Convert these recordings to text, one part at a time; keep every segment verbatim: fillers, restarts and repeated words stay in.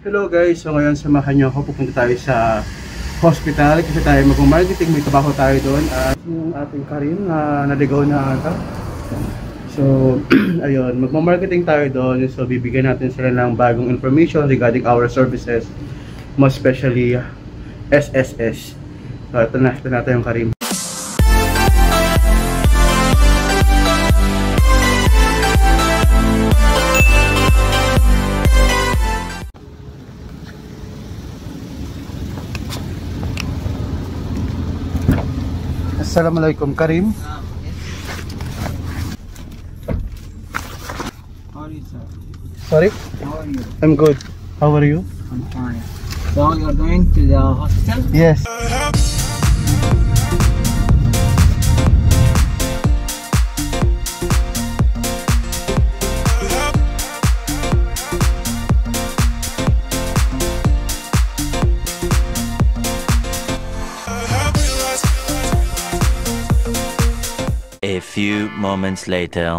Hello guys, so ngayon samahan niyo ako, pupunta tayo sa hospital kasi tayo mag-marketing, may trabaho tayo doon at yung ating Karim na naligaw na ata. So ayun, mag-marketing tayo doon, so bibigyan natin sila ng bagong information regarding our services, most especially S S S. So ito na, ito natin yung Karim. Assalamualaikum Karim. How are you, sir? Sorry? How are you? I'm good. How are you? I'm fine. So you're going to the hospital? Yes. A few moments later.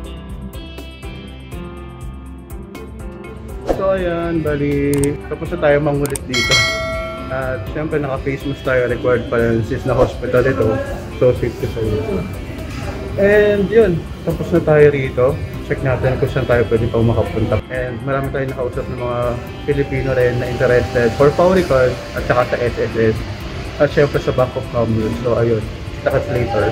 So ayan, bali tapos na tayo mangulit dito. At syempre naka-face mask tayo, required pa rin since na hospital ito. So safety sa iyo. And yun, tapos na tayo rito. Check natin kung saan tayo pwede pang makapunta. And marami tayong nakausap ng mga Pilipino rin na interested for Powericon at saka sa S S S. At syempre sa Bank of Commerce. So ayun, that's later.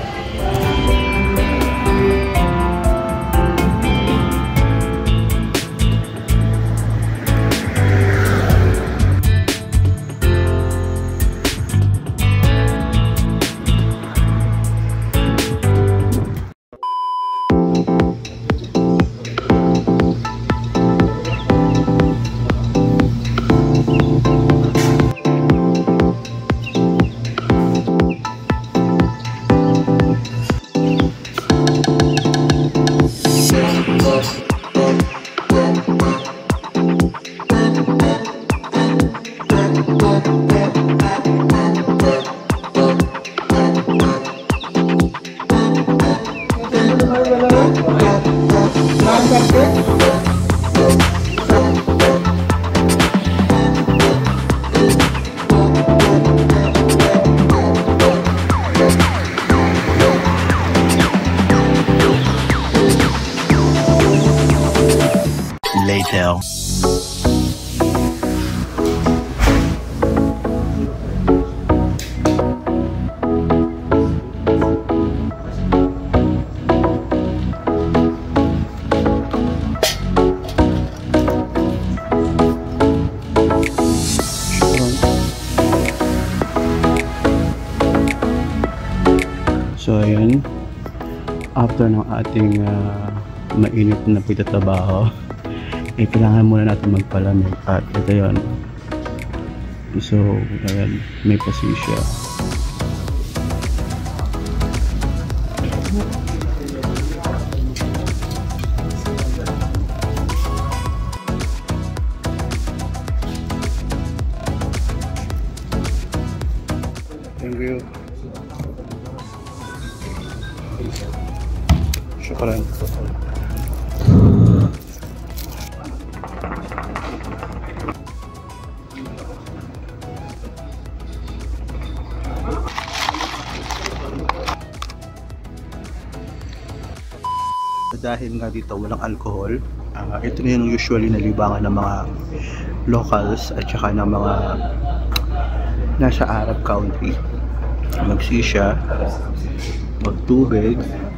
Later. So ayan, after ng ating uh, mainit na pagtatrabaho, eh kailangan muna natin magpalamig at ito yun. So ayan, may pasisya. Thank you. Syukran. Dahil nga dito walang alcohol, uh, ito na yung usually nalibangan ng mga locals at saka ng mga nasa Arab country. Magsisya, magtubig,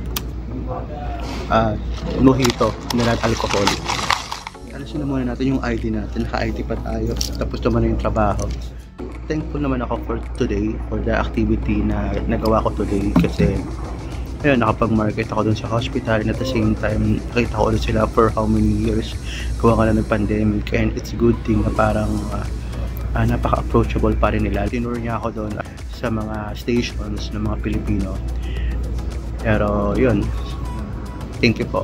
at uh, mojito na non-alcohol. Alisin na muna natin yung I D natin, naka-I D pa tayo, tapos naman na yung trabaho. Thankful naman ako for today, for the activity na nagawa ko today kasi ayun, nakapag-market ako dun sa hospital and at the same time nakita ko ulit sila for how many years gawa ka na nag-pandemic, and it's a good thing na parang uh, uh, napaka-approachable pa rin nila. Tinur niya ako dun uh, sa mga stations ng mga Pilipino, pero yun, thank you po.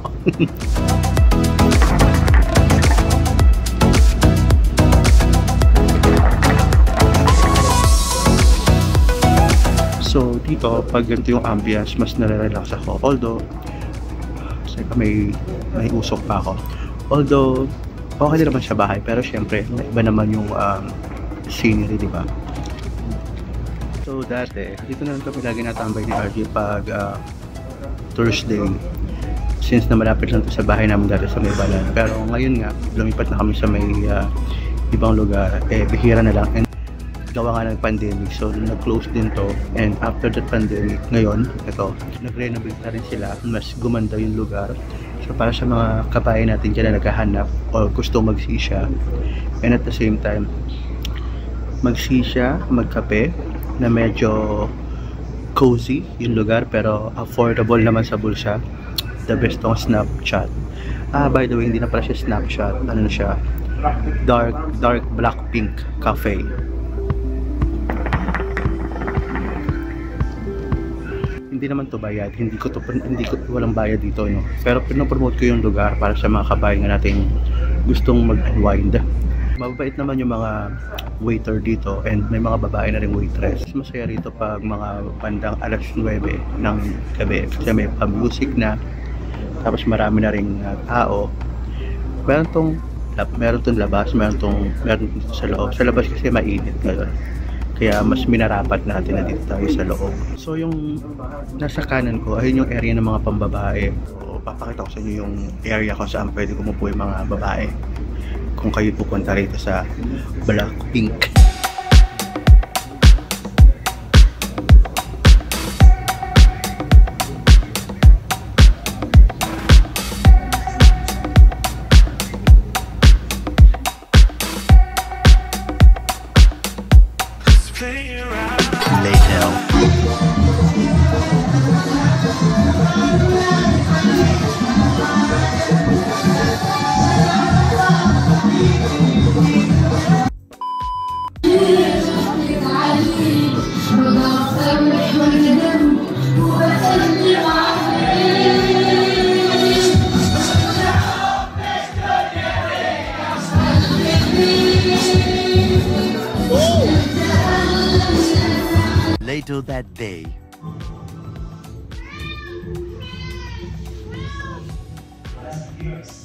So dito, pag ganito yung ambience, mas nare-relax ako. Although, kasi may, may usok pa ako. Although, okay din naman siya bahay, pero syempre, iba naman yung um, scenery, di ba? So dati, dito na lang kami lagi natambay ni R J pag uh, Thursday. Since na malapit lang to sa bahay namin dati sa may balan. Pero ngayon nga, lumipat na kami sa may uh, ibang lugar. Eh, bihira na lang. And gawa nga ng pandemic, so nag-close din to. And after the pandemic, ngayon, ito, nag-renovate na rin sila. Mas gumanda yung lugar. So para sa mga kabayan natin dyan na naghahanap o gusto mag-sisya, and at the same time, mag-sisya, magkape, na medyo cozy yung lugar pero affordable naman sa bulsa. The best tong Snapchat. Ah, by the way, hindi na pala siya Snapchat. Ano na siya? Dark, dark black pink cafe. Hindi naman to bayad. Hindi ko to, hindi ko, walang bayad dito, no? Pero pinopromote ko yung lugar para sa mga kabayan natin gustong mag-unwind. Mababait naman yung mga waiter dito and may mga babae na rin waitress. Masaya rito pag mga bandang alas nuwebe ng gabi kasi may pa-music na, tapos marami na rin uh, tao. Meron tong, meron tong labas, meron tong, meron dito sa loob. Sa labas kasi mainit ngayon. Kaya mas minarapat natin na dito tayo sa loob. So yung nasa kanan ko, ayun yung area ng mga pambabae. So, papakita ko sa inyo yung area kung saan pwede kumupo yung mga babae kung kayo pupunta rito sa Blackpink. Later. Later that day. Yes.